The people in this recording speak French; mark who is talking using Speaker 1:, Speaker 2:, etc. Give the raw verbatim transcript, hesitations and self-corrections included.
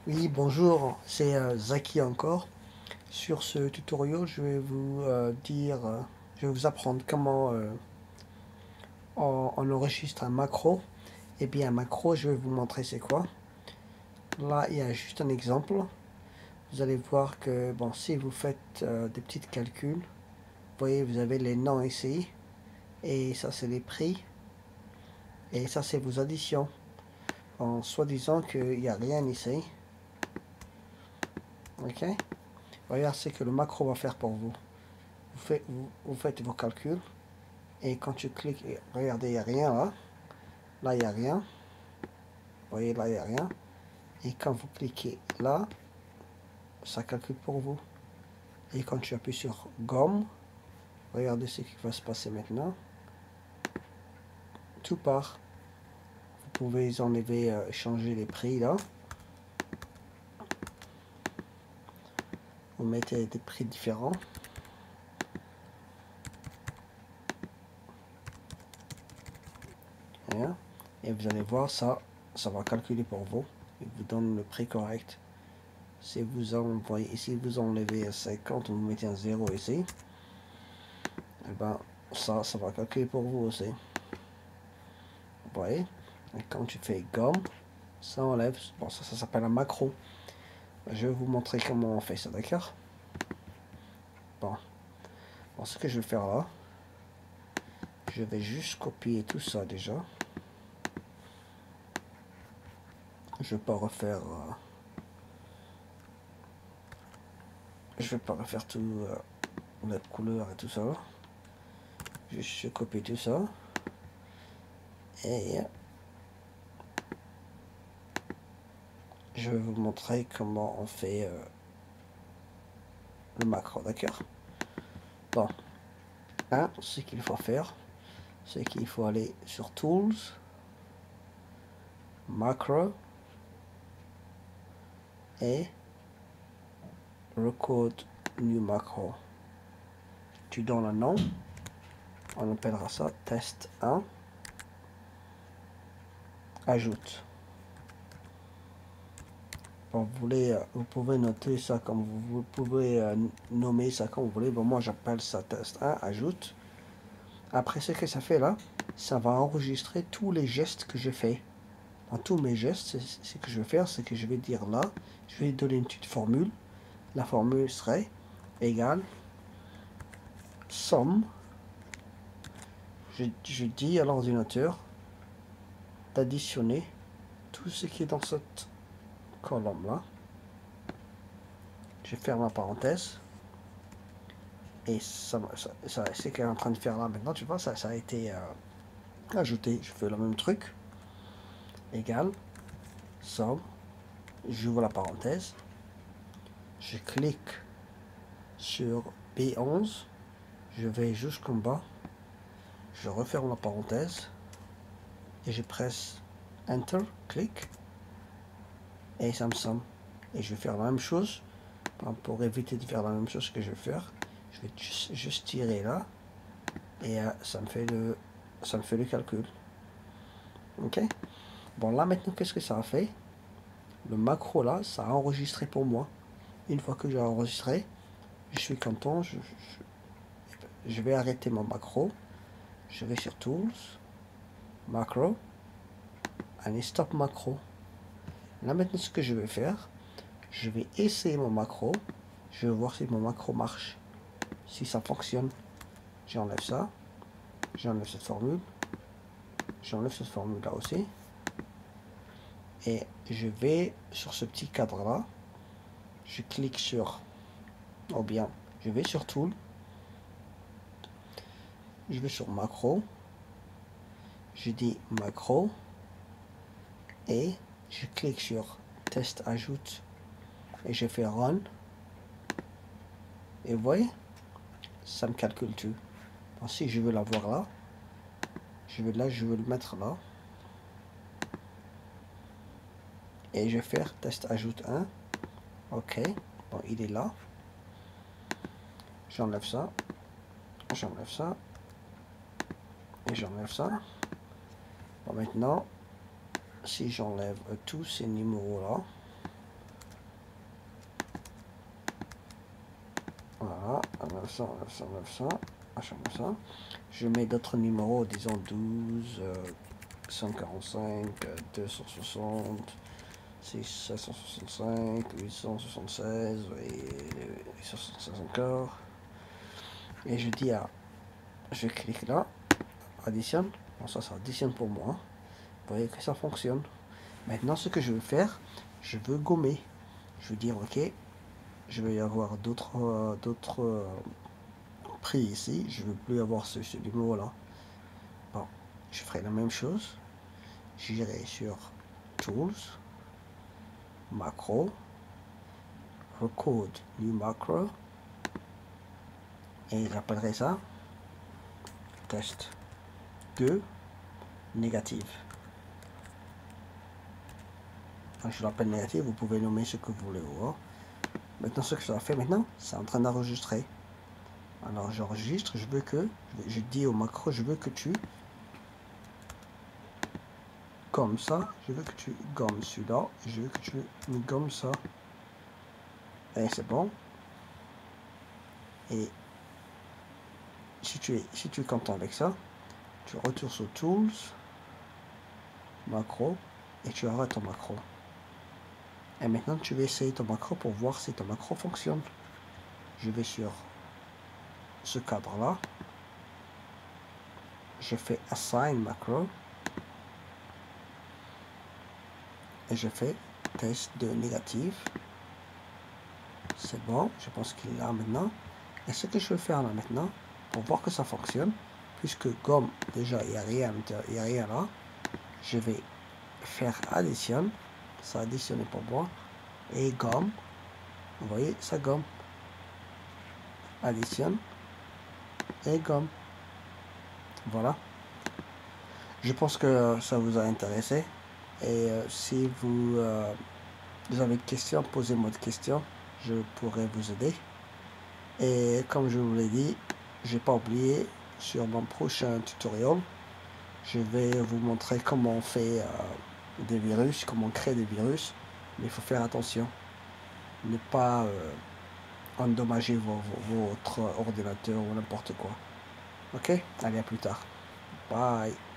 Speaker 1: Oui, bonjour, c'est euh, Zaki encore. Sur ce tutoriel, je vais vous euh, dire, euh, je vais vous apprendre comment euh, on, on enregistre un macro. Et bien, un macro, je vais vous montrer c'est quoi. Là, il y a juste un exemple. Vous allez voir que, bon, si vous faites euh, des petits calculs, vous voyez, vous avez les noms ici. Et ça, c'est les prix. Et ça, c'est vos additions. En soi-disant qu'il n'y a rien ici. Ok? Regarde ce que le macro va faire pour vous. Vous faites, vous, vous faites vos calculs. Et quand tu cliques, regardez, il n'y a rien là. Là, il n'y a rien. Vous voyez, là, il n'y a rien. Et quand vous cliquez là, ça calcule pour vous. Et quand tu appuies sur gomme, regardez ce qui va se passer maintenant. Tout part. Vous pouvez enlever, euh, changer les prix là. Vous mettez des prix différents. Hein. Et vous allez voir ça, ça va calculer pour vous. Il vous donne le prix correct. Si vous envoyez ici, vous enlevez cinquante, vous mettez un zéro ici. Et ben ça, ça va calculer pour vous aussi. Vous voyez? Et quand tu fais gomme, ça enlève. Bon, ça, ça s'appelle un macro. Je vais vous montrer comment on fait ça, d'accord? Bon. Bon, ce que je vais faire là, je vais juste copier tout ça déjà. Je vais pas refaire. Euh, je vais pas refaire tout euh, la couleur et tout ça. Juste je copie tout ça. Et je vais vous montrer comment on fait euh, le macro, d'accord? Bon. Un, ce qu'il faut faire, c'est qu'il faut aller sur Tools, Macro et Record New Macro. Tu donnes un nom, on appellera ça test un. Ajoute. Bon, vous, voulez, vous pouvez noter ça comme vous, vous pouvez euh, nommer ça comme vous voulez. Bon, moi j'appelle ça test un, ajoute. Après ce que ça fait là, ça va enregistrer tous les gestes que j'ai fait. Dans tous mes gestes, ce que je vais faire, c'est que je vais dire là, je vais donner une petite formule. La formule serait égale somme. Je, je dis à l'ordinateur d'additionner tout ce qui est dans cette colonne là. Je ferme la parenthèse. Et ça, ça, ça c'est qu'elle est en train de faire là maintenant, tu vois, ça, ça a été euh, ajouté. Je fais le même truc. Égal, somme, j'ouvre la parenthèse. Je clique sur B onze. Je vais jusqu'en bas. Je referme la parenthèse. Et je presse Enter, clic. Et ça me somme. Et je vais faire la même chose. Pour éviter de faire la même chose que je vais faire, je vais juste, juste tirer là. Et euh, ça me fait le ça me fait le calcul. Ok. Bon, là maintenant, qu'est-ce que ça a fait? Le macro là, ça a enregistré pour moi. Une fois que j'ai enregistré, je suis content. Je, je, je vais arrêter mon macro. Je vais sur Tools, Macro, et Stop Macro. Là maintenant, ce que je vais faire, je vais essayer mon macro. Je vais voir si mon macro marche. Si ça fonctionne, j'enlève ça. J'enlève cette formule. J'enlève cette formule là aussi. Et je vais sur ce petit cadre là. Je clique sur, ou bien je vais sur Tool. Je vais sur Macro. Je dis Macro. Et je clique sur Test Ajoute. Et je fais Run. Et vous voyez, ça me calcule tout. Donc, si je veux l'avoir là, je vais là, je veux le mettre là. Et je vais faire Test Ajoute un. Ok. Bon, il est là. J'enlève ça. J'enlève ça. Et j'enlève ça. Bon, maintenant, si j'enlève tous ces numéros là, Voilà, neuf cents, neuf cents, neuf cents, machin comme ça. Je mets d'autres numéros, disons douze, euh, cent quarante-cinq, euh, deux cent soixante, six, sept cent soixante-cinq, huit cent soixante-seize et huit cent soixante-seize encore. Et je dis à, je clique là, additionne. Bon, ça, ça additionne pour moi. Vous voyez que ça fonctionne. Maintenant, ce que je veux faire, je veux gommer. Je veux dire, ok, je vais y avoir d'autres euh, d'autres euh, prix ici. Je veux plus avoir ce, ce numéro là. Bon, je ferai la même chose. J'irai sur Tools, Macro, Recode New Macro, et j'appellerai ça test deux négative. Quand je l'appelle négative, vous pouvez nommer ce que vous voulez. Hein. Maintenant, ce que ça fait maintenant, c'est en train d'enregistrer. Alors, j'enregistre, je veux que, je dis au macro, je veux que tu, comme ça, je veux que tu gommes celui-là, je veux que tu me gommes ça. Et c'est bon. Et si tu es, si tu es content avec ça, tu retournes sur Tools, Macro, et tu arrêtes ton macro. Et maintenant, tu vas essayer ton macro pour voir si ton macro fonctionne. Je vais sur ce cadre-là. Je fais Assign Macro. Et je fais test de négative. C'est bon, je pense qu'il est là maintenant. Et ce que je vais faire là maintenant, pour voir que ça fonctionne, puisque gomme, déjà, il n'y a rien, il n'y a rien là, je vais faire addition. Ça additionne pour moi. Et gomme. Vous voyez, ça gomme. Addition. Et gomme. Voilà. Je pense que ça vous a intéressé. Et euh, si vous, euh, vous avez des questions, posez-moi des questions. Je pourrai vous aider. Et comme je vous l'ai dit, j'ai pas oublié, sur mon prochain tutoriel, je vais vous montrer comment on fait euh, des virus, comment on crée des virus. Mais il faut faire attention. Ne pas euh, endommager vos, vos, votre ordinateur ou n'importe quoi. Ok? Allez, à plus tard. Bye.